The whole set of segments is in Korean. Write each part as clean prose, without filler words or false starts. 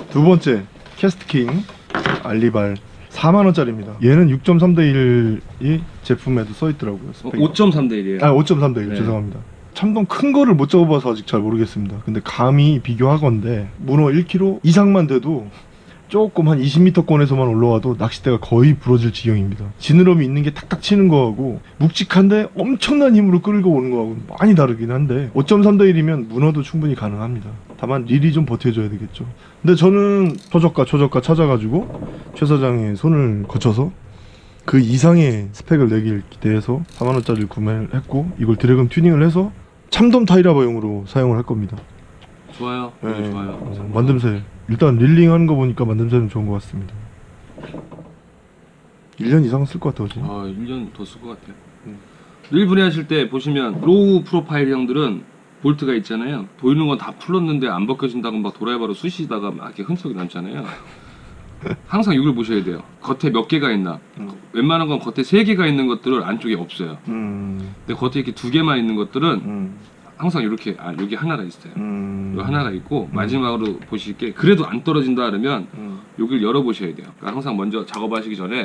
두 번째 캐스트킹 알리발 4만원짜리입니다. 얘는 6.3대 1이 제품에도 써있더라고요. 5.3대 1이에요. 아 5.3대 1 네. 죄송합니다. 참돔 큰 거를 못 잡아봐서 아직 잘 모르겠습니다. 근데 감히 비교하건대 문어 1kg 이상만 돼도 조금 한 20m권에서만 올라와도 낚싯대가 거의 부러질 지경입니다. 지느러미 있는 게 탁탁 치는 거하고 묵직한데 엄청난 힘으로 끌고 오는 거하고는 많이 다르긴 한데 5.3대 1이면 문어도 충분히 가능합니다. 다만 릴이 좀 버텨줘야 되겠죠. 근데 저는 초저가 찾아가지고 최 사장의 손을 거쳐서 그 이상의 스펙을 내길 기대해서 4만원짜리를 구매를 했고 이걸 드래곤 튜닝을 해서 참돔 타이라바용으로 사용을 할 겁니다. 좋아요. 네, 좋아요. 만듦새 일단 릴링 하는 거 보니까 만듦새는 좋은 것 같습니다. 1년 이상 쓸 것 같아. 그치? 1년 더 쓸 것 같아요. 릴 분해하실 때 보시면 로우 프로파일 형들은 볼트가 있잖아요. 보이는 건 다 풀었는데 안 벗겨진다고 막 도라이바로 쑤시다가 막 이렇게 흔적이 남잖아요. 항상 이걸 보셔야 돼요. 겉에 몇 개가 있나. 웬만한 건 겉에 3개가 있는 것들은 안쪽에 없어요. 근데 겉에 이렇게 2개만 있는 것들은 항상 이렇게 여기 하나가 있어요. 여기 하나가 있고 마지막으로 보실 게 그래도 안 떨어진다 그러면 여기를 열어 보셔야 돼요. 그러니까 항상 먼저 작업하시기 전에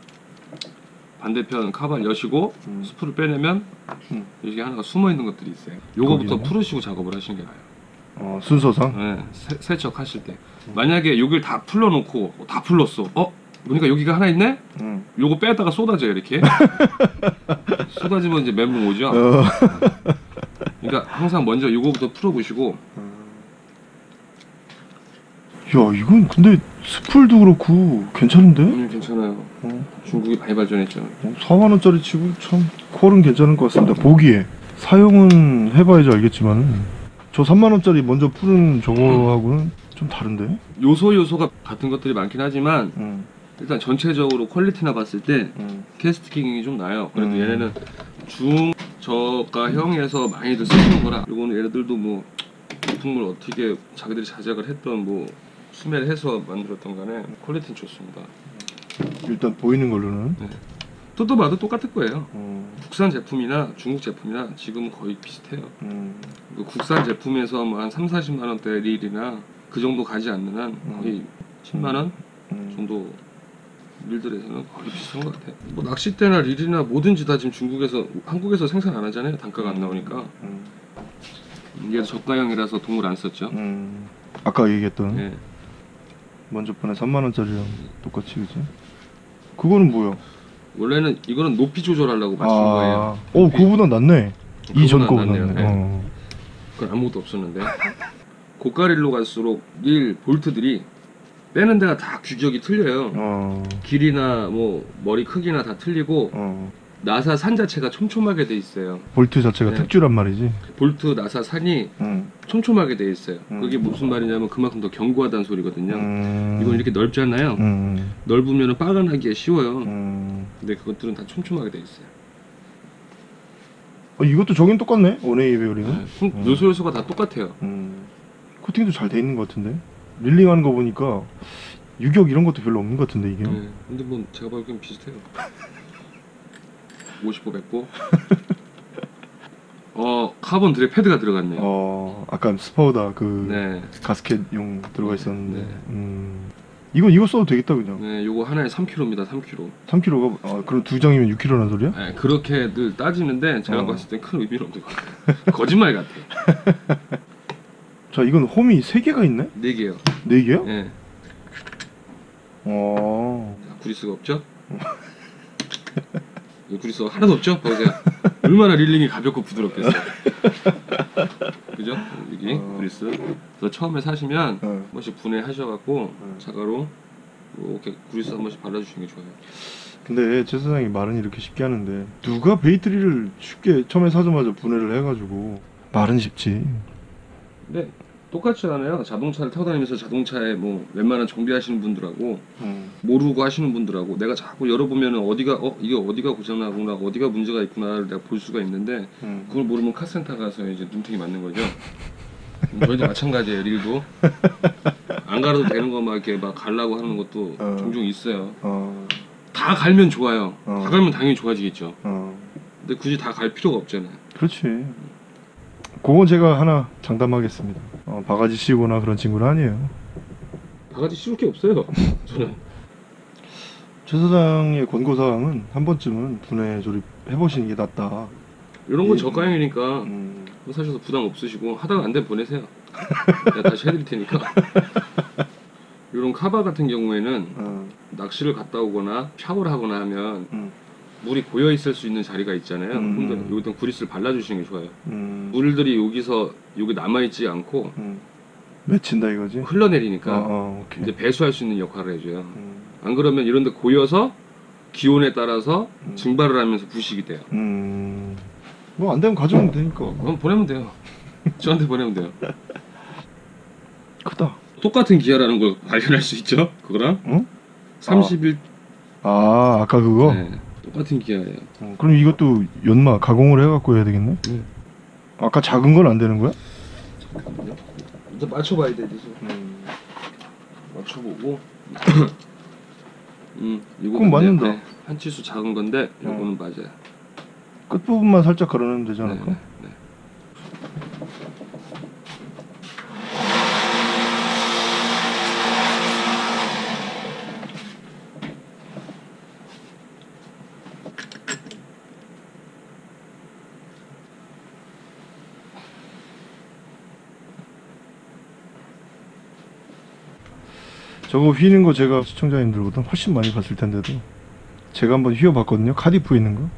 반대편 카바를 여시고 스프를 빼내면 여기 하나가 숨어 있는 것들이 있어요. 요거부터 거기요? 풀으시고 작업을 하시는 게 나아요. 순서상? 네, 세척 하실 때 만약에 여기를 다 풀러놓고 다 풀렀어. 보니까 여기가 하나 있네? 요거 빼다가 쏟아져요 이렇게. 쏟아지면 이제 멘붕 오죠. 그러니까 항상 먼저 요거부터 풀어보시고. 야 이건 근데 스풀도 그렇고 괜찮은데? 괜찮아요. 중국이 많이 발전했죠. 4만원짜리 치고 참 퀄은 괜찮은 것 같습니다. 보기에 사용은 해봐야지 알겠지만 저 3만원짜리 먼저 푸는 저거하고는 좀 다른데? 요소가 같은 것들이 많긴 하지만 일단 전체적으로 퀄리티나 봤을 때 캐스트킹이 좀 나아요. 그래도 얘네는 중저가형에서 많이들 쓰는 거라. 요거는 얘네들도 뭐 제품을 어떻게 자기들이 자작을 했던 뭐 수매를 해서 만들었던 간에 퀄리티는 좋습니다. 일단 보이는 걸로는 네. 뜯어봐도 똑같을 거예요. 국산 제품이나 중국 제품이나 지금은 거의 비슷해요. 그 국산 제품에서 뭐 한 30-40만원대 릴이나 그 정도 가지 않는 한 거의 10만원 정도 릴들에서는 거의 비슷한 것 같아요. 뭐 낚싯대나 릴이나 뭐든지 다 지금 한국에서 생산 안 하잖아요. 단가가 안 나오니까. 이게 저가형이라서 동물 안 썼죠. 아까 얘기했던 네. 먼저 번에 3만원짜리랑 똑같이 그지? 그거는 뭐야? 원래는 이거는 높이 조절하려고 맞춘 거예요. 그거보다 낫네. 이전 거보다 낫네요. 낫네. 네. 그건 아무것도 없었는데 고가릴로 갈수록 릴 볼트들이 빼는 데가 다 규격이 틀려요. 길이나 뭐 머리 크기나 다 틀리고 나사 산 자체가 촘촘하게 돼 있어요. 볼트 자체가 네. 특주란 말이지. 볼트 나사 산이 촘촘하게 돼 있어요. 그게 무슨 말이냐면 그만큼 더 견고하다는 소리거든요. 이건 이렇게 넓잖아요. 넓으면 빠가나기가 쉬워요. 근데 그것들은 다 촘촘하게 돼 있어요. 이것도 저긴 똑같네. 원웨이 베어링은. 요소가 다 똑같아요. 코팅도 잘 돼 있는 것 같은데. 릴링하는 거 보니까 유격 이런 것도 별로 없는 것 같은데 이게. 근데 뭐 제가 보기엔 비슷해요. 50호 100호. 카본 드랙 패드가 들어갔네요. 아까 스파우다 그 네. 가스켓용 들어가 있었는데. 이거 써도 되겠다 그냥. 네, 요거 하나에 3kg입니다. 3kg. 3kg가 그럼 두 장이면 6kg란 소리야? 네, 그렇게들 따지는데 제가 봤을 땐 큰 의미는 없는 것 같아요. 거짓말 같아요. 자, 이건 홈이 3개가 있네? 4개요. 4개요? 네. 구리스가 없죠? 구리스가 하나도 없죠? 보세요. 얼마나 릴링이 가볍고 부드럽겠어요. 그죠? 여기 구리스. 그래서 처음에 사시면 한 번씩 분해하셔갖고 자가로 이렇게 구리스 한 번씩 발라주시는 게 좋아요. 근데 최 사장이 말은 이렇게 쉽게 하는데 누가 베이트리를 쉽게 처음에 사자마자 분해를 해가지고 말은 쉽지. 근데 똑같지 않아요. 자동차를 타고 다니면서 자동차에 뭐 웬만한 정비하시는 분들하고 모르고 하시는 분들하고 내가 자꾸 열어보면 이게 어디가 고장나구나, 어디가 문제가 있구나를 내가 볼 수가 있는데 그걸 모르면 카센터 가서 이제 눈탱이 맞는 거죠. 저희도 마찬가지예요. 릴도 안 갈아도 되는 거 막 이렇게 막 갈라고 하는 것도 종종 있어요. 다 갈면 좋아요. 다 갈면 당연히 좋아지겠죠. 근데 굳이 다 갈 필요가 없잖아요. 그렇지. 그건 제가 하나 장담하겠습니다. 바가지 씌우거나 그런 친구는 아니에요. 바가지 씌울 게 없어요. 저는. 최 사장의 권고사항은 한 번쯤은 분해 조립 해보시는 게 낫다. 이런 건 저가형이니까 음. 사셔서 부담 없으시고 하다가 안 되면 보내세요. 내가 다시 해드릴 테니까. 이런 카바 같은 경우에는 낚시를 갔다 오거나 샤워를 하거나 하면 물이 고여 있을 수 있는 자리가 있잖아요. 그럼 여기다 구리스를 발라주시는 게 좋아요. 물들이 여기서 여기 남아 있지 않고 맺힌다 이거지? 흘러내리니까 오케이. 이제 배수할 수 있는 역할을 해줘요. 안 그러면 이런데 고여서 기온에 따라서 증발을 하면서 부식이 돼요. 뭐 안 되면 가져오면 되니까. 그럼 보내면 돼요. 저한테 보내면 돼요. 크다. 똑같은 기아라는 걸 발견할 수 있죠. 그거랑 응? 31. 아까 그거? 네, 똑같은 기아예요. 그럼 이것도 연마 가공을 해갖고 해야 되겠네? 네. 아까 작은 건 안 되는 거야? 잠깐만요. 이제 맞춰봐야 돼. 이제 맞춰보고. 이거 그럼 맞는다. 네, 한 치수 작은 건데 이거는 맞아요. 끝 부분만 살짝 걸어내면 되지 네, 않을까? 네. 저거 휘는 거 제가 시청자님들보다 훨씬 많이 봤을 텐데도 제가 한번 휘어봤거든요. 카디프에 있는 거.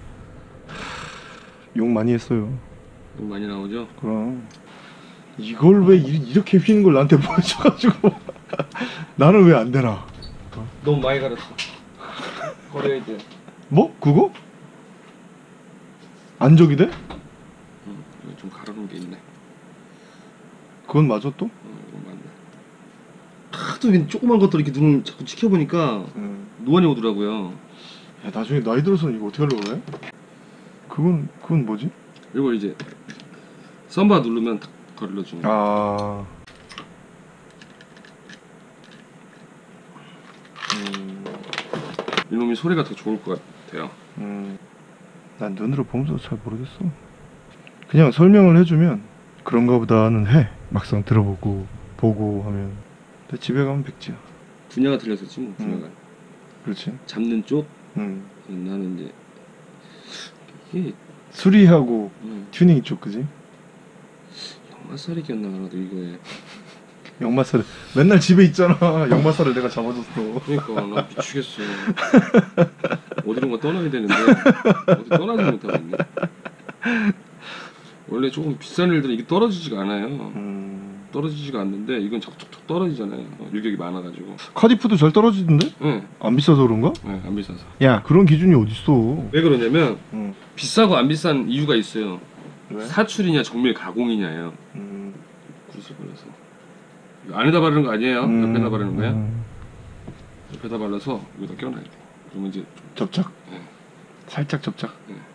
욕 많이 했어요. 너무 많이 나오죠? 그럼 이걸 왜 이렇게 휘는 걸 나한테 보여줘가지고 나는 왜 안 되나? 너무 많이 갈았어. 버려야 돼. 뭐? 그거? 안적이 돼? 이거 좀 갈아놓은 게 있네. 그건 맞아 또? 이거 맞네. 하도 이렇게 조그만 것들 이렇게 눈을 자꾸 지켜보니까 노안이 오더라고요. 야, 나중에 나이 들어서는 이거 어떻게 하려고 그래? 그건 뭐지? 이거 이제 썸바 누르면 탁 걸러주는 거. 아. 이놈이 소리가 더 좋을 것 같아요. 난 눈으로 보면서 잘 모르겠어. 그냥 설명을 해주면 그런가 보다는 해. 막상 들어보고 보고 하면. 근데 집에 가면 백지야. 분야가 틀렸었지 뭐. 분야가. 그렇지. 잡는 쪽. 나는 이제 이게 수리하고 튜닝 쪽 그지? 역마살이겼나 나도 이거에. 역마살 맨날 집에 있잖아. 역마살을 내가 잡아줬어. 그러니까 나 미치겠어. 어디론가 떠나야 되는데 어디 떠나지 못하고 있네. 원래 조금 비싼 일들은 이게 떨어지지가 않아요. 떨어지지가 않는데 이건 척척척 떨어지잖아요. 유격이 많아가지고. 카디프도 잘 떨어지던데? 네. 안 비싸서 그런가? 네, 안 비싸서. 야 그런 기준이 어딨어. 왜 그러냐면 비싸고 안 비싼 이유가 있어요. 왜? 사출이냐 정밀 가공이냐예요. 구슬 발라서 이거 안에다 바르는 거 아니에요. 옆에다 바르는 거야. 옆에다 발라서 여기다 껴놔야 돼. 그러면 이제 접착? 네. 살짝 접착.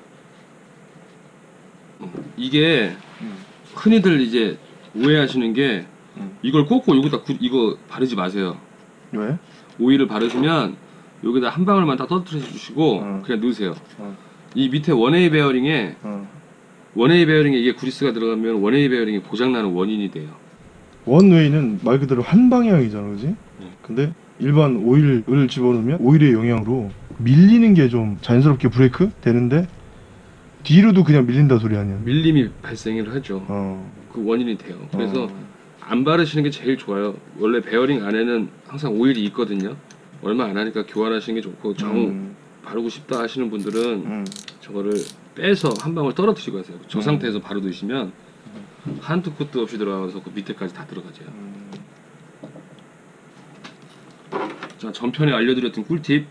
이게 흔히들 이제 오해하시는 게 이걸 꽂고 여기다 이거 바르지 마세요. 왜? 오일을 바르시면 여기다 한 방울만 딱 떨어뜨려 주시고 그냥 넣으세요. 이 밑에 원웨이 베어링에 원웨이 베어링에 이게 구리스가 들어가면 원웨이 베어링이 고장나는 원인이 돼요. 원웨이는 말 그대로 한 방향이잖아, 그지? 근데 일반 오일을 집어넣으면 오일의 영향으로 밀리는 게 좀 자연스럽게 브레이크 되는데 뒤로도 그냥 밀린다 소리 아니야? 밀림이 발생을 하죠. 그 원인이 돼요. 그래서 안 바르시는 게 제일 좋아요. 원래 베어링 안에는 항상 오일이 있거든요. 얼마 안 하니까 교환하시는 게 좋고 정 바르고 싶다 하시는 분들은 저거를 빼서 한 방울 떨어뜨리고 하세요. 저 상태에서 바로 넣으시면 한두 끝도 없이 들어가서 그 밑에까지 다 들어가죠. 자, 전편에 알려드렸던 꿀팁.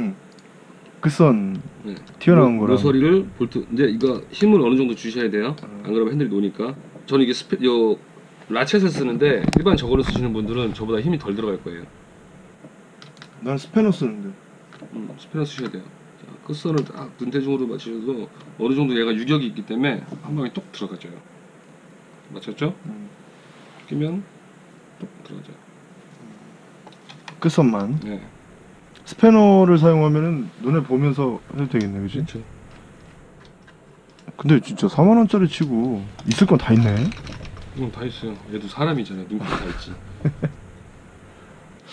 끝선 튀어나온 거랑 모서리를 볼트 이제 이거 힘을 어느 정도 주셔야 돼요. 안 그러면 핸들이 노니까. 저는 이게 라쳇을 쓰는데 일반 저거를 쓰시는 분들은 저보다 힘이 덜 들어갈 거예요. 난 스패너 쓰는데. 스패너 쓰셔야 돼요. 자, 끝선을 딱 눈대중으로 맞추셔도 어느 정도 얘가 유격이 있기 때문에 한 방에 뚝 들어가져요. 맞췄죠? 끼면 뚝 들어가져요. 끝선만. 네. 스패너를 사용하면은 눈에 보면서 해도 되겠네, 그지? 그렇죠. 근데 진짜 4만 원짜리 치고 있을 건 다 있네. 이건 다 있어요. 얘도 사람이잖아요. 눈빛 다 있지.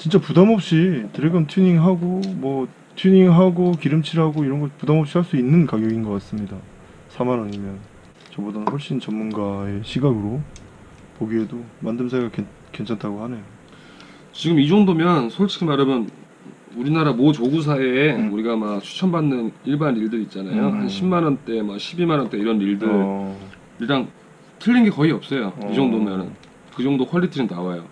진짜 부담 없이 드래곤 튜닝하고 뭐 튜닝하고 기름칠하고 이런 거 부담 없이 할 수 있는 가격인 것 같습니다. 4만 원이면 저보다는 훨씬 전문가의 시각으로 보기에도 만듦새가 괜찮다고 하네요. 지금 이 정도면 솔직히 말하면 우리나라 모 조구사에 음. 우리가 막 추천받는 일반 릴들 있잖아요. 한 10만 원대, 막 12만 원대 이런 릴들이랑 틀린 게 거의 없어요. 이 정도면은 그 정도 퀄리티는 나와요.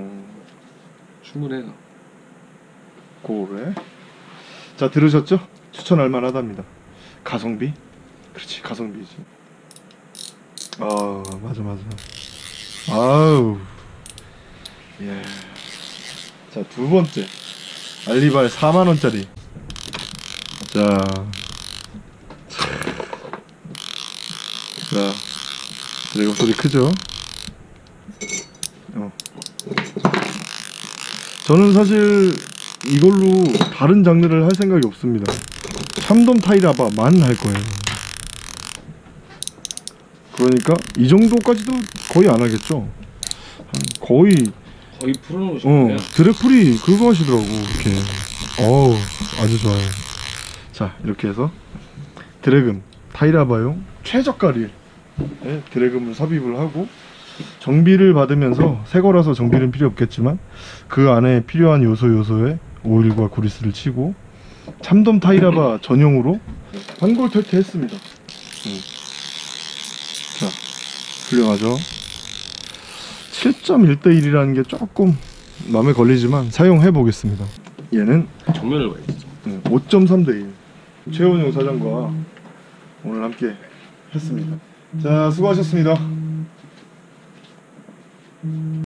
충분해요. 고래. 자, 들으셨죠? 추천할 만하답니다. 가성비? 그렇지, 가성비지. 아, 맞아. 아우. 예. 자, 두 번째. 알리발 4만 원짜리. 자. 자. 드래곤 소리 크죠? 저는 사실 이걸로 다른 장르를 할 생각이 없습니다. 참돔 타이라바만 할 거예요. 그러니까 이 정도까지도 거의 안 하겠죠. 거의 풀어놓으셨네요. 드래프리 그거 하시더라고 이렇게. 어우, 아주 좋아요. 자, 이렇게 해서 드래금 타이라바용 최저가 릴에 드래금을 삽입을 하고 정비를 받으면서 새 거라서 정비는 필요 없겠지만 그 안에 필요한 요소에 오일과 구리스를 치고 참돔 타이라바 전용으로 한골 탈퇴했습니다. 자, 훌륭하죠. 7.1대 1이라는 게 조금 마음에 걸리지만 사용해 보겠습니다. 얘는 정면을 봐야지. 5.3대 1. 최원용 사장과 오늘 함께 했습니다. 자, 수고하셨습니다.